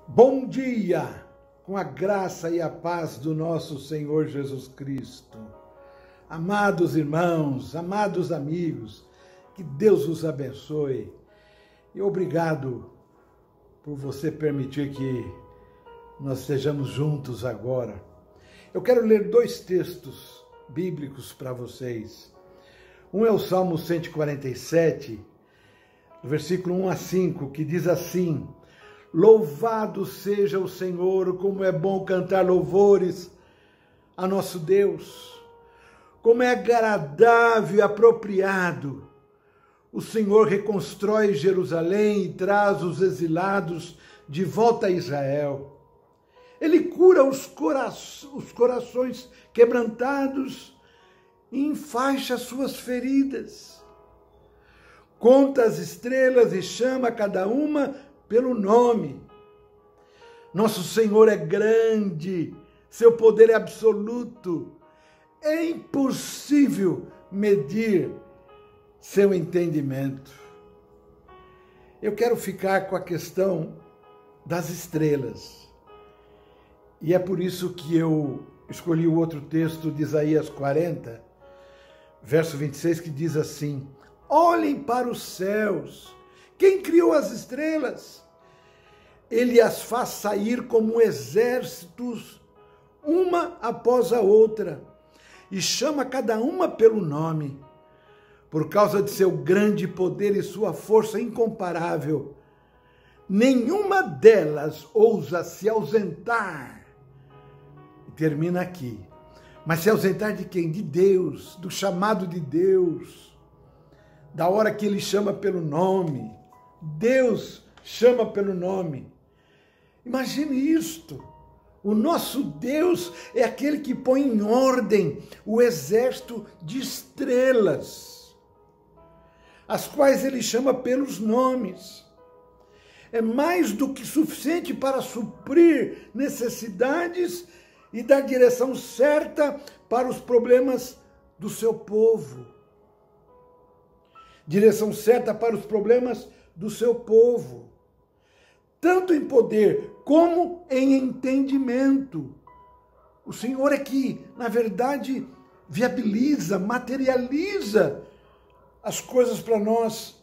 Bom dia, com a graça e a paz do nosso Senhor Jesus Cristo. Amados irmãos, amados amigos, que Deus os abençoe. E obrigado por você permitir que nós estejamos juntos agora. Eu quero ler dois textos bíblicos para vocês. Um é o Salmo 147, versículo 1 a 5, que diz assim: Louvado seja o Senhor, como é bom cantar louvores a nosso Deus. Como é agradável e apropriado. O Senhor reconstrói Jerusalém e traz os exilados de volta a Israel. Ele cura os corações quebrantados e enfaixa suas feridas. Conta as estrelas e chama cada uma pelo nome. Nosso Senhor é grande, seu poder é absoluto. É impossível medir seu entendimento. Eu quero ficar com a questão das estrelas. E é por isso que eu escolhi o outro texto de Isaías 40, verso 26, que diz assim: Olhem para os céus. Quem criou as estrelas? Ele as faz sair como exércitos, uma após a outra, e chama cada uma pelo nome. Por causa de seu grande poder e sua força incomparável, nenhuma delas ousa se ausentar. E termina aqui. Mas se ausentar de quem? De Deus, do chamado de Deus, da hora que ele chama pelo nome. Deus chama pelo nome. Imagine isto. O nosso Deus é aquele que põe em ordem o exército de estrelas, as quais ele chama pelos nomes. É mais do que suficiente para suprir necessidades e dar direção certa para os problemas do seu povo. Direção certa para os problemas do seu povo, tanto em poder como em entendimento. O Senhor é que, na verdade, viabiliza, materializa as coisas para nós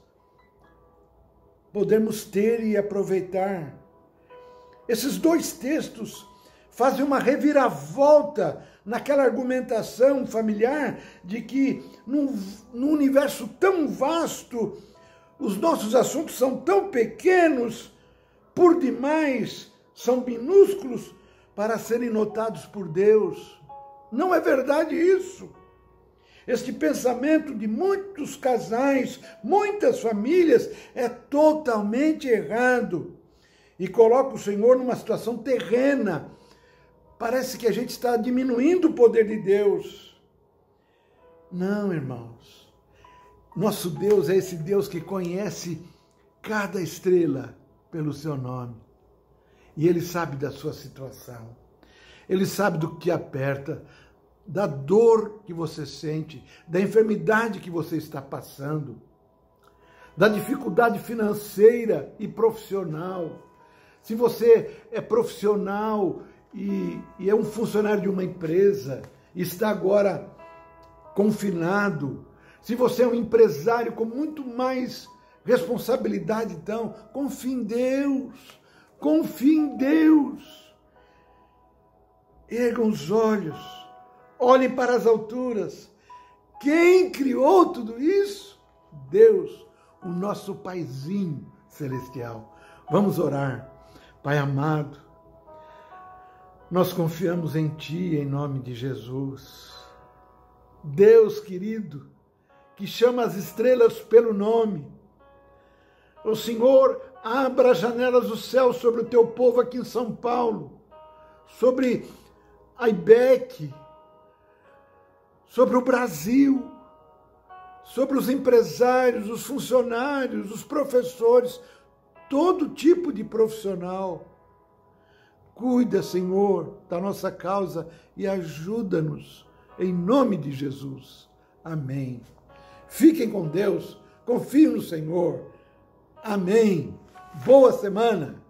podermos ter e aproveitar. Esses dois textos fazem uma reviravolta naquela argumentação familiar de que num universo tão vasto, os nossos assuntos são tão pequenos, por demais, são minúsculos para serem notados por Deus. Não é verdade isso. Este pensamento de muitos casais, muitas famílias, é totalmente errado e coloca o Senhor numa situação terrena. Parece que a gente está diminuindo o poder de Deus. Não, irmãos. Nosso Deus é esse Deus que conhece cada estrela pelo seu nome. E Ele sabe da sua situação. Ele sabe do que aperta, da dor que você sente, da enfermidade que você está passando, da dificuldade financeira e profissional. Se você é profissional e é um funcionário de uma empresa e está agora confinado, se você é um empresário com muito mais responsabilidade, então, confie em Deus. Confie em Deus. Ergam os olhos. Olhem para as alturas. Quem criou tudo isso? Deus, o nosso Paizinho celestial. Vamos orar. Pai amado, nós confiamos em Ti, em nome de Jesus. Deus querido, que chama as estrelas pelo nome. O Senhor, abra as janelas do céu sobre o Teu povo aqui em São Paulo, sobre a IBEC, sobre o Brasil, sobre os empresários, os funcionários, os professores, todo tipo de profissional. Cuida, Senhor, da nossa causa e ajuda-nos, em nome de Jesus. Amém. Fiquem com Deus, confiem no Senhor. Amém. Boa semana.